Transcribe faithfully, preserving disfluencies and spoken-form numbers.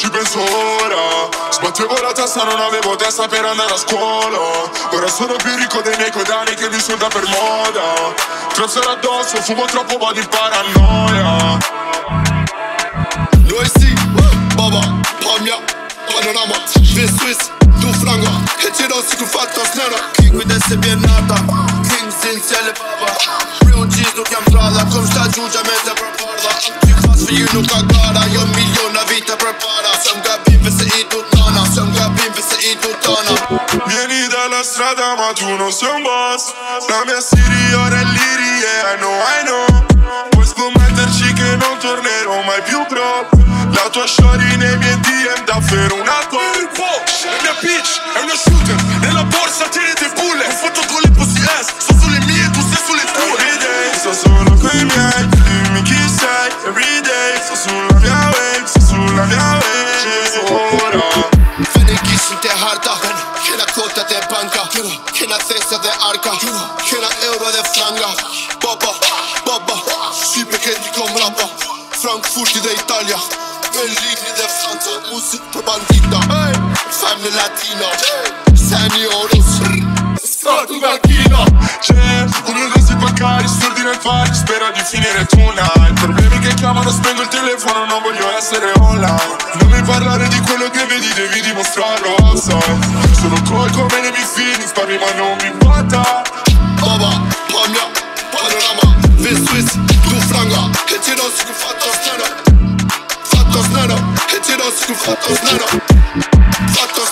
ci penso ora. Sbattevo la testa, non avevo testa per andare a scuola. Ora sono più ricco dei miei coetanei che vi solda per moda. Trapsare addosso, fumo troppo, va di paranoia. Noi sì, baba, palmia, panorama. Wir Swiss, du Franga. Hätte das die gefragt, das Nenner. King mit S B nata, King essenziale baba. Real G's nu chiam strada, come sta giù già mezza preparda. Ci fas figlio nu cagada, io un milione vita prepara. Siamo capin per se i tutana, siamo capin per se i tutana. Vieni dalla strada ma tu non sei un boss. La mia Siri ora è l'Iri, yeah, I know, I know. Puoi scommetterci che non tornerò mai più bro. La tua shorty nei miei D M davvero una call. La mia bitch è una shooter. Nella borsa tieni dei bullet. Ho fatto con le pussy ass. Sto sulle mie, tu sei sulle tue. Everyday sto solo coi miei. Dimmi chi sei. Everyday sto sulla mia wave. Sto sulla mia wave. Ora Veni gitsin te harta. Kena kota te banka. Kena testa te arka. Kena euro te franga. Baba, baba. Scipe che ti comprava. Frankfurt de Italia. Berlin de Franza. Musik per bandita. Family Latino. Senioros. Scorti macchina. c'è uno dei si bancari, sordi nel fare. Spera di finire tonight. Problemi che chiamano, spengo il telefono. Non voglio essere online. Non mi parlare di quello che vedi, devi dimostrarlo outside. Sono cold come nei miei feelings. Parli ma non mi importa. Baba, palmia, panorama. Wir Swiss, du Franga. Hätte das die gefragt, das Nenner. Fatt das Nenner. Hätte das die gefragt, das Nenner. Fatt das